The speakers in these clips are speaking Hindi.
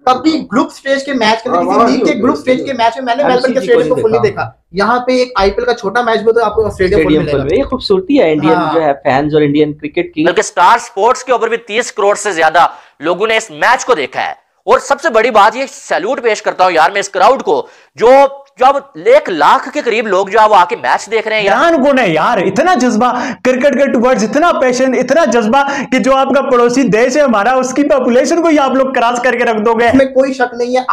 कभी ग्रुप स्टेज के मैच के अंदर, किसी लीग के ग्रुप स्टेज के मैच में मैंने मेलबर्न के स्टेडियम को फुल नहीं देखा। यहाँ पे एक आईपीएल का छोटा मैच भी तो आपको ऑस्ट्रेलिया फुल मिलेगा। ये खूबसूरती है इंडियन जो है फैंस और इंडियन क्रिकेट की। बल्कि स्टार स्पोर्ट्स के ऊपर भी 30 करोड़ से ज्यादा लोगों ने इस मैच को देखा है। और सबसे बड़ी बात ये, सैल्यूट पेश करता हूं यार मैं इस क्राउड को, जो अब 1 लाख के करीब लोग जो है वो आके मैच देख रहे हैं यार। गुण है यार, इतना जज्बा क्रिकेट के टुवर्ड्स, इतना पैशन, इतना जज्बा कि जो आपका पड़ोसी देश है हमारा, उसकी पॉपुलेशन को ही आप लोग क्रॉस करके रख दोगे। इसमें कोई शक नहीं है।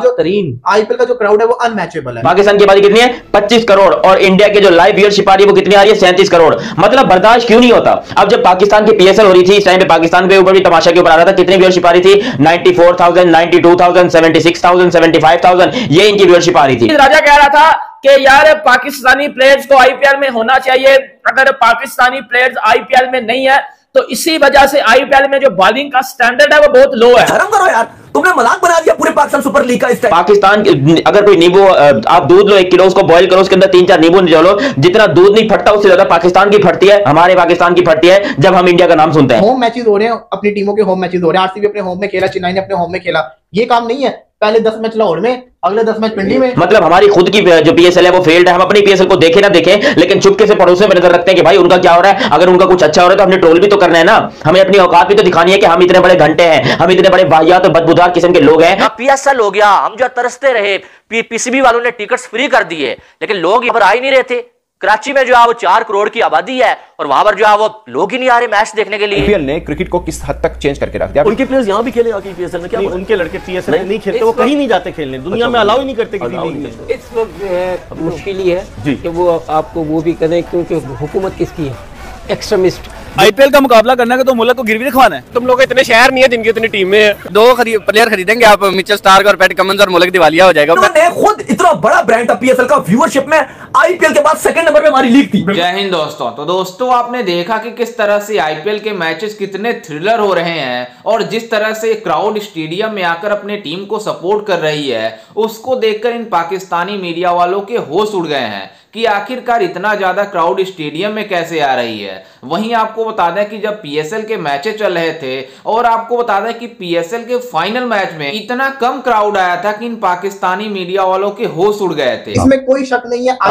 आईपीएल का जो क्राउड है वो अनमैचेबल है। पाकिस्तान की आबादी कितनी है? 25 करोड़। और इंडिया के जो लाइव व्यूअरशिप आ रही है वो कितनी आ रही है? 37 करोड़। मतलब बर्दाश्त क्यों नहीं होता? अब जब पाकिस्तान की पीएसएल हो रही थी, इस टाइम पे पाकिस्तान के ऊपर भी तमाशा के ऊपर आ रहा था। कितनी व्यूअरशिप आ रही थी? 94,000, 92,000, 76,000, 75,000, ये इनकी व्यूअरशिप आ रही थी। राजा कह रहा था कि यार पाकिस्तानी प्लेयर्स को आईपीएल में होना चाहिए, अगर पाकिस्तानी प्लेयर्स आईपीएल में नहीं है तो इसी वजह से आईपीएल में जो बॉलिंग का स्टैंडर्ड है वो बहुत लो है। शर्म करो यार, तुमने मजाक बना दिया पूरे पाकिस्तान सुपर लीग का। इस पाकिस्तान अगर कोई नींबू, आप दूध लो 1 किलो, उसको बॉईल करो, उसके अंदर 3-4 नींबू निचोड़ो, जितना दूध नहीं फटता उससे ज्यादा पाकिस्तान की फटती है, हमारे पाकिस्तान की फटती है जब हम इंडिया का नाम सुनते हैं। होम मैचेस हो रहे हैं, अपनी टीमों के होम मैचेस हो रहे हैं। आरसीबी अपने होम में खेला, चेन्नई ने अपने होम में खेला। ये काम नहीं है पहले 10 मैच लाहौर में, अगले 10 मैच पिंडी में। मतलब हमारी खुद की जो पीएसएल है वो फेल्ड है। हम अपनी पीएसएल को देखें ना देखें, लेकिन चुपके से पड़ोसियों में नजर रखते हैं कि भाई उनका क्या हो रहा है। अगर उनका कुछ अच्छा हो रहा है तो हमने ट्रोल भी तो करना है ना, हमें अपनी औकात भी तो दिखानी है कि हम इतने बड़े घंटे हैं, हम इतने बड़े वाहियात और बदबूदार किस्म के लोग हैं। पीएसएल हो गया, हम जो तरसते रहे, पीसीबी वालों ने टिकट्स फ्री कर दिए, लेकिन लोग यहाँ पर आ ही नहीं रहे थे। कराची में जो है वो 4 करोड़ की आबादी है और वहां पर जो है वो लोग ही नहीं आ रहे मैच देखने के लिए। आईपीएल ने क्रिकेट को किस हद तक चेंज करके रख दिया। उनके प्लेयर्स यहाँ भी खेले आके पीएसएल में, क्या उनके लड़के पीएसएल में नहीं खेलते, वो कहीं नहीं जाते खेलने, दुनिया में अलाउ ही नहीं करते किसी लीग में। इस वक्त मुश्किल ही है कि वो आपको वो भी करें, क्योंकि हुकूमत किसकी है? एक्सट्रीमिस्ट। आईपीएल का मुकाबला करना है तो मुल्क को गिरवी रखवाना है। तुम लोग इतने शहर नहीं है जिनकी इतनी टीमें हैं। 2 प्लेयर खरीदेंगे आप, मिचेल स्टार्क और पैट कमिंस, और मुल्क दिवालिया हो जाएगा। उन्होंने खुद इतना बड़ा ब्रांड था पीएसएल का, व्यूअरशिप में आईपीएल के बाद 2nd नंबर पे हमारी लीग थी। जय हिंद दोस्तों। तो दोस्तों आपने देखा कि किस तरह से आईपीएल के मैचेस कितने थ्रिलर हो रहे हैं, और जिस तरह से क्राउड स्टेडियम में आकर अपने टीम को सपोर्ट कर रही है, उसको देखकर इन पाकिस्तानी मीडिया वालों के होश उड़ गए हैं कि आखिरकार इतना ज्यादा क्राउड स्टेडियम में कैसे आ रही है। वहीं आपको बता दें कि जब पीएसएल के मैचेस चल रहे थे, और आपको बता दें कि पीएसएल के फाइनल मैच में इतना कम क्राउड आया था कि इन पाकिस्तानी मीडिया वालों के होश उड़ गए थे। इसमें कोई शक नहीं है।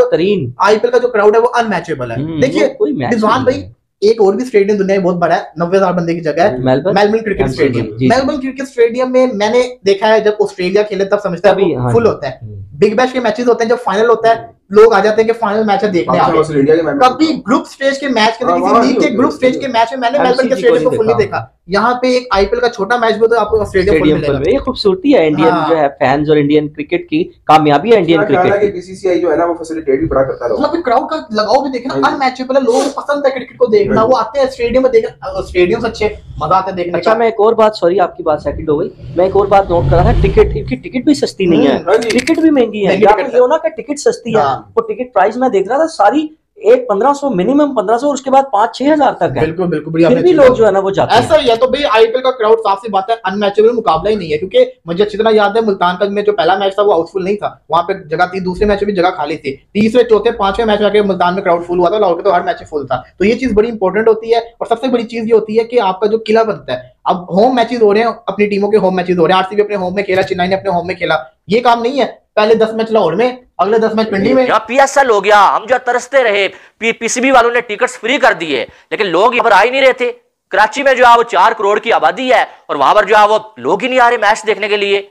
आईपीएल का जो क्राउड है वो अनमैचेबल है। देखिए रिजवान भाई, एक और भी स्टेडियम दुनिया में बहुत बड़ा है, 90,000 बंदे की जगह है, Melbourne cricket stadium. Melbourne cricket stadium में मैंने देखा है जब ऑस्ट्रेलिया खेले तब समझता है फुल होता है। बिग बैश के मैचेस होते हैं, जब फाइनल होता है लोग आ जाते हैं कि फाइनल मैच है देखने आ गए। कभी ग्रुप स्टेज के मैच के अंदर, किसी लीग के ग्रुप स्टेज के मैच में मैंने मेलबर्न के स्टेडियम को फुल नहीं देखा। यहाँ पे एक आईपीएल का छोटा मैच भी तो आपको ऑस्ट्रेलिया फुल मिलेगा। ये खूबसूरती है इंडियन जो है फैंस और इंडियन क्रिकेट की, कामयाबी है इंडियन क्रिकेट की। बीसीसीआई जो है ना वो फैसिलिटेट भी बड़ा करता है। मतलब क्राउड का लगाव भी देखना अनमैचेबल है। लोगों को पसंद है क्रिकेट को देखना, वो आते हैं स्टेडियम में देखना, स्टेडियम अच्छे मजा आता है देखने। अच्छा मैं एक और बात, सॉरी आपकी बात सेकंड हो गई, मैं एक और बात नोट कर रहा था, टिकट भी सस्ती नहीं है, टिकट भी महंगी है। ये होना कि टिकट सस्ती है, वो टिकट प्राइस मैं देख रहा था सारी 1500 मिनिमम 1500 और उसके बाद 5-6 हजार तक है। बिल्कुल बिल्कुल, फिर भी लोग जो है ना वो जाते हैं। ऐसा ही है। तो भाई आईपीएल का क्राउड साफ सी बात है अनमैचेबल मुकाबला ही नहीं है, क्योंकि मुझे अच्छी तरह याद है मुल्तान का में जो पहला मैच था वो हाउसफुल नहीं था, वहां पे जगह थी, दूसरे मैच में भी जगह खाली थी, तीसरे चौथे पांचवें मैच में मुल्तान में क्राउड फुल हुआ था, लाहौर के तो हर मैच फुल था। तो ये चीज बड़ी इंपॉर्टेंट होती है। और सबसे बड़ी चीज ये होती है कि आपका जो किला बनता है, अब होम मैचेस हो रहे हैं, अपनी टीमों के होम मैचेस हो रहे हैं। आरसीबी अपने होम में खेला, चेन्नई ने अपने होम में खेला। ये काम नहीं है पहले 10 मैच लाहौर में, अगले 10 मैच पिंडी में। पीएसएल हो गया, हम जो तरसते रहे, पीसीबी वालों ने टिकट्स फ्री कर दिए, लेकिन लोग यहाँ पर आ ही नहीं रहे थे। कराची में जो है वो 4 करोड़ की आबादी है और वहां पर जो है वो लोग ही नहीं आ रहे मैच देखने के लिए।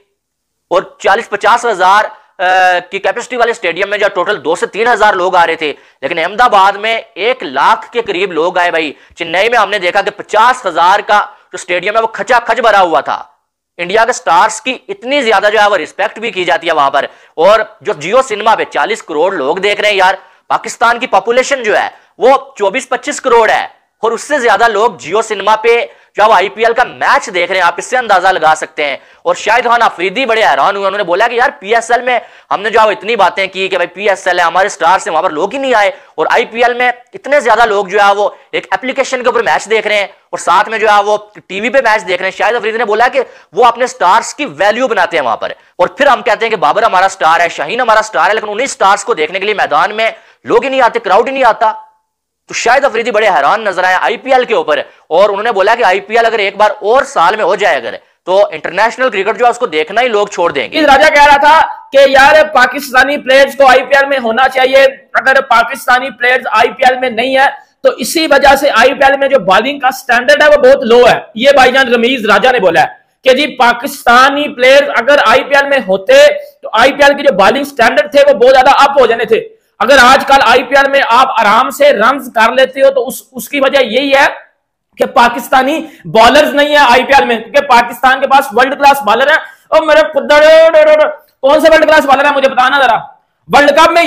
और 40-50 हजार की कैपेसिटी वाले स्टेडियम में जो टोटल 2 से 3 हजार लोग आ रहे थे, लेकिन अहमदाबाद में 1 लाख के करीब लोग आए। भाई चेन्नई में हमने देखा कि 50,000 का जो स्टेडियम है वो खचाखच भरा हुआ था। इंडिया के स्टार्स की इतनी ज्यादा जो है वो रिस्पेक्ट भी की जाती है वहां पर। और जो जियो सिनेमा पे 40 करोड़ लोग देख रहे हैं यार, पाकिस्तान की पॉपुलेशन जो है वो 24-25 करोड़ है, और उससे ज्यादा लोग जियो सिनेमा पे जो आईपीएल का मैच देख रहे हैं। आप इससे अंदाजा लगा सकते हैं। और शाहिद खान अफरीदी बड़े हैरान हुए, उन्होंने बोला कि यार पीएसएल में हमने जो इतनी बातें की कि भाई पीएसएल है, हमारे स्टार्स हैं, वहां पर लोग ही नहीं आए, और आईपीएल में इतने ज्यादा लोग जो है वो एक एप्लीकेशन के ऊपर मैच देख रहे हैं और साथ में जो है वो टीवी पे मैच देख रहे हैं। शाहिद अफरीदी ने बोला कि वो अपने स्टार्स की वैल्यू बनाते हैं वहां पर। और फिर हम कहते हैं कि बाबर हमारा स्टार है, शाहीन हमारा स्टार है, लेकिन उन्हीं स्टार्स को देखने के लिए मैदान में लोग ही नहीं आते, क्राउड ही नहीं आता। तो शायद अफरीदी बड़े हैरान नजर आए आईपीएल के ऊपर, और उन्होंने बोला कि आईपीएल अगर एक बार और साल में हो जाए अगर, तो इंटरनेशनल क्रिकेट जो है उसको देखना ही लोग छोड़ देंगे। इस राजा कह रहा था कि यार पाकिस्तानी प्लेयर्स को आईपीएल में होना चाहिए, अगर पाकिस्तानी प्लेयर्स आईपीएल में नहीं है तो इसी वजह से आईपीएल में जो बॉलिंग का स्टैंडर्ड है वो बहुत लो है। ये भाईजान रमीज राजा ने बोला है कि जी पाकिस्तानी प्लेयर्स अगर आईपीएल में होते तो आईपीएल के जो बॉलिंग स्टैंडर्ड थे वो बहुत ज्यादा अप हो जाने थे। अगर आजकल आईपीएल में आप आराम से रन कर लेते हो तो उसकी वजह यही है कि पाकिस्तानी बॉलर्स नहीं है आईपीएल में, क्योंकि पाकिस्तान के पास वर्ल्ड क्लास बॉलर है। और मेरे कौन से वर्ल्ड क्लास बॉलर है मुझे बताना जरा। वर्ल्ड कप में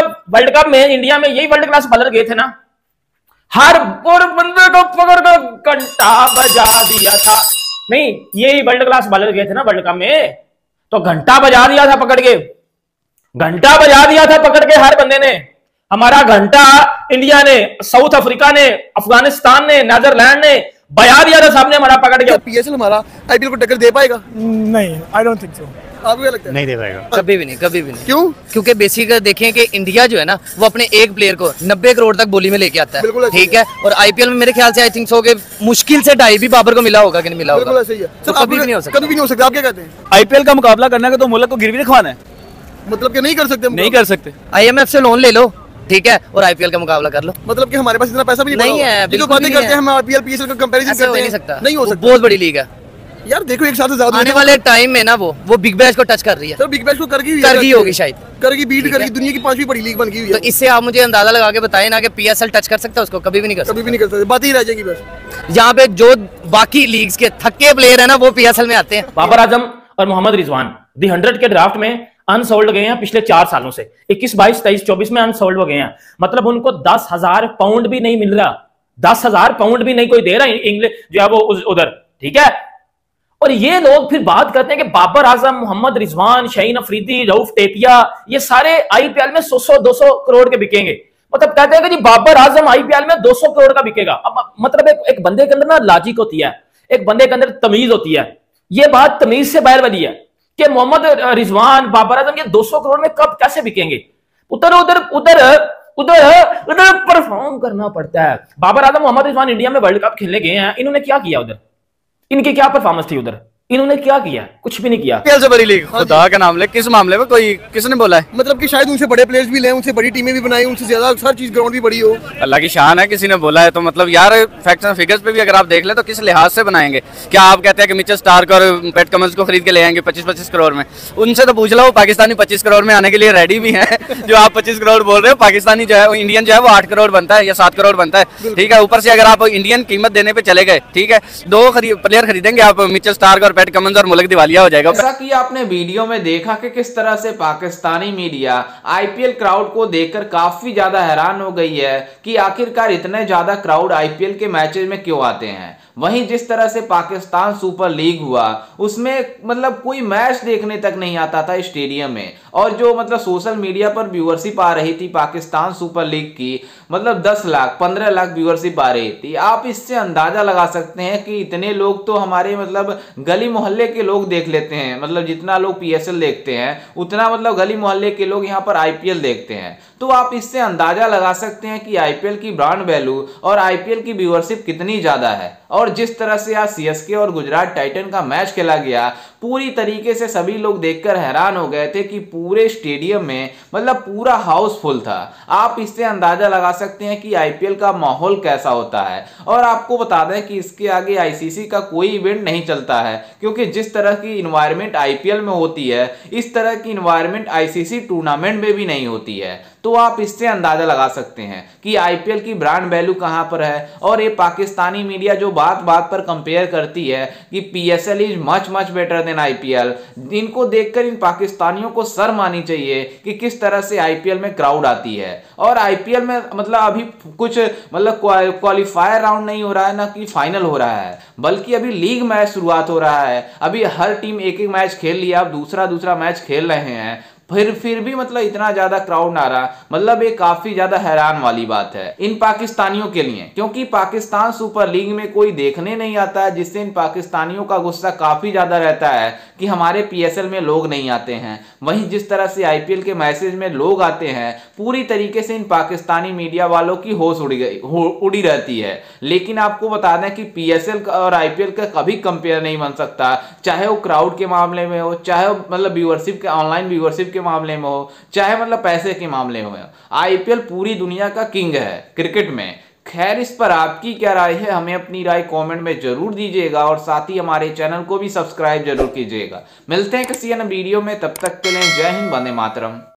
इंडिया में यही वर्ल्ड क्लास बॉलर गए थे ना, हर बंदे को पकड़ कर घंटा बजा दिया था। नहीं, यही वर्ल्ड क्लास बॉलर गए थे ना वर्ल्ड कप में, तो घंटा बजा दिया था पकड़ के, घंटा बजा दिया था पकड़ के हर बंदे ने। हमारा घंटा इंडिया ने, साउथ अफ्रीका ने, अफगानिस्तान ने, नीदरलैंड ने बजा दिया था सामने हमारा पकड़ के। पीएसएल हमारा आईपीएल को टक्कर दे पाएगा? नहीं, आई डोंट थिंक सो। आपको क्या लगता है? नहीं दे पाएगा, कभी भी नहीं, कभी भी नहीं। क्यों? क्योंकि बेसिक देखें कि इंडिया जो है ना वो अपने एक प्लेयर को 90 करोड़ तक बोली में लेके आता है, ठीक है। और आईपीएल में मेरे ख्याल से आई थिंक सो कि मुश्किल से 2.5 भी बाबर को मिला होगा कि नहीं मिला होगा। बिल्कुल सही है सर, कभी भी नहीं हो सकता, कभी भी नहीं हो सकता। आप क्या कहते हैं? आईपीएल का मुकाबला करना है तो मुल्क को गिरवी रखवाना है, मतलब कि नहीं कर सकते? नहीं कर सकते। IMF से लोन ले लो, ठीक है, और आईपीएल का मुकाबला कर लो। मतलब कि हमारे पास इतना पैसा भी नहीं है, जो बातें करते हैं हम आईपीएल पीएसएल का कंपैरिजन करते हैं, नहीं सकता, नहीं हो सकता। बहुत बड़ी लीग है यार। देखो एक साथ ज्यादा आने वाले टाइम में ना वो बिग बैश को टच कर रही है। तो बिग बैश को कर गई होगी शायद, करेगी, बीट करेगी, दुनिया की 5वीं बड़ी लीग बन गई है। तो इससे आप मुझे अंदाजा लगा के बताएं ना कि पीएसएल टच कर सकता है उसको? कभी भी नहीं कर सकता, कभी भी नहीं कर सकते, बात ही रह जाएगी बस। यहाँ पे जो बाकी लीग्स के थक्के प्लेयर है ना वो पीएसएल में आते हैं। बाबर आजम और मोहम्मद रिजवान दी 100 के ड्राफ्ट में अनसोल्ड गए हैं पिछले 4 सालों से, 21, 22, 23, 24 में अनसोल्ड हो गए हैं। मतलब उनको 10,000 पाउंड भी नहीं मिल रहा, 10,000 पाउंड भी नहीं कोई दे रहा इंग्लैंड जो है वो उधर, ठीक है। और ये लोग फिर बात करते हैं कि बाबर आजम, मोहम्मद रिजवान, शाहीन अफरीदी, रऊफ टेपिया ये सारे आईपीएल में 100-200 करोड़ के बिकेंगे। मतलब कहते हैं कि जी बाबर आजम आईपीएल में 200 करोड़ का बिकेगा। अब मतलब एक बंदे के अंदर ना लॉजिक होती है, एक बंदे के अंदर तमीज होती है। ये बात तमीज से बाहर वाली है कि मोहम्मद रिजवान, बाबर आजम ये 200 करोड़ में कब कैसे बिकेंगे? उधर परफॉर्म करना पड़ता है। बाबर आजम, मोहम्मद रिजवान इंडिया में वर्ल्ड कप खेलने गए हैं, इन्होंने क्या किया उधर? इनकी क्या परफॉर्मेंस थी उधर? इन्होंने क्या किया? कुछ भी नहीं किया। से बड़ी लीग खुदा का नाम ले, किस मामले में कोई किसने बोला है? मतलब कि शायद उनसे बड़े प्लेयर्स भी ले, उनसे बड़ी टीमें भी बनाई, उनसे ज्यादा हर चीज ग्राउंड भी बड़ी हो। अल्लाह की शान है, किसी ने बोला है तो मतलब यार फैक्ट्स एंड फिगर्स पे भी अगर आप देख ले तो किस लिहाज से बनाएंगे? क्या आप कहते हैं कि मिचेल स्टार्क और पैट कमिंस को खरीद के ले आएंगे 25-25 करोड़ में? उनसे तो पूछ लो, वो पाकिस्तानी 25 करोड़ में आने के लिए रेडी भी है। जो आप 25 करोड़ बोल रहे हो, पाकिस्तानी जो है इंडियन जो है वो 8 करोड़ बनता है या 7 करोड़ बनता है, ठीक है। ऊपर से अगर आप इंडियन कीमत देने पे चले गए, ठीक है, 2 प्लेयर खरीदेंगे आप, मिचेल स्टार्क और पैट कमिंस, और मुल्क दिवालिया हो जाएगा। जैसा कि आपने वीडियो में देखा कि किस तरह से पाकिस्तानी मीडिया आईपीएल क्राउड को देखकर काफी ज्यादा हैरान हो गई है कि आखिरकार इतने ज्यादा क्राउड आईपीएल के मैचेस में क्यों आते हैं। वहीं जिस तरह से पाकिस्तान सुपर लीग हुआ उसमें मतलब कोई मैच देखने तक नहीं आता था स्टेडियम में, और जो मतलब सोशल मीडिया पर व्यूअरशिप आ रही थी पाकिस्तान सुपर लीग की, मतलब 10 लाख 15 लाख व्यूअरशिप आ रही थी। आप इससे अंदाजा लगा सकते हैं कि इतने लोग तो हमारे मतलब गली मोहल्ले के लोग देख लेते हैं, मतलब जितना लोग पीएसएल देखते हैं उतना मतलब गली मोहल्ले के लोग यहाँ पर आईपीएल देखते हैं। तो आप इससे अंदाजा लगा सकते हैं कि आईपीएल की ब्रांड वैल्यू और आईपीएल की व्यूअरशिप कितनी ज्यादा है। और जिस तरह से आज सीएसके और गुजरात टाइटन का मैच खेला गया, पूरी तरीके से सभी लोग देखकर हैरान हो गए थे कि पूरे स्टेडियम में मतलब पूरा हाउसफुल था। आप इससे अंदाजा लगा सकते हैं कि आईपीएल का माहौल कैसा होता है। और आपको बता दें कि इसके आगे आईसीसी का कोई इवेंट नहीं चलता है, क्योंकि जिस तरह की इन्वायरमेंट आईपीएल में होती है इस तरह की इन्वायरमेंट आईसीसी टूर्नामेंट में भी नहीं होती है। तो आप इससे अंदाजा लगा सकते हैं कि आईपीएल की ब्रांड वैल्यू कहां पर है। और ये पाकिस्तानी मीडिया जो बात बात पर कंपेयर करती है कि PSL is much much better than IPL, इनको देखकर इन पाकिस्तानियों को शर्म आनी चाहिए कि किस तरह से आईपीएल में क्राउड आती है। और आईपीएल में मतलब अभी कुछ मतलब क्वालिफायर राउंड नहीं हो रहा है, ना कि फाइनल हो रहा है, बल्कि अभी लीग मैच शुरुआत हो रहा है। अभी हर टीम एक एक मैच खेल लिया, अब दूसरा मैच खेल रहे हैं। फिर भी मतलब इतना ज्यादा क्राउड आ रहा, मतलब ये काफी ज्यादा हैरान वाली बात है इन पाकिस्तानियों के लिए, क्योंकि पाकिस्तान सुपर लीग में कोई देखने नहीं आता है, जिससे इन पाकिस्तानियों का गुस्सा काफी ज्यादा रहता है कि हमारे पीएसएल में लोग नहीं आते हैं। वहीं जिस तरह से आईपीएल के मैसेज में लोग आते हैं, पूरी तरीके से इन पाकिस्तानी मीडिया वालों की होश उड़ी रहती है। लेकिन आपको बता दें कि पीएसएल और आईपीएल का कभी कंपेयर नहीं बन सकता, चाहे वो क्राउड के मामले में हो, चाहे मतलब व्यूअरशिप के ऑनलाइन व्यूअरशिप के मामले में हो, चाहे मतलब पैसे के मामले में हो। आईपीएल पूरी दुनिया का किंग है क्रिकेट में। खैर, इस पर आपकी क्या राय है, हमें अपनी राय कमेंट में जरूर दीजिएगा और साथ ही हमारे चैनल को भी सब्सक्राइब जरूर कीजिएगा। मिलते हैं किसी अन्य वीडियो में, तब तक के लिए जय हिंद, वंदे मातरम।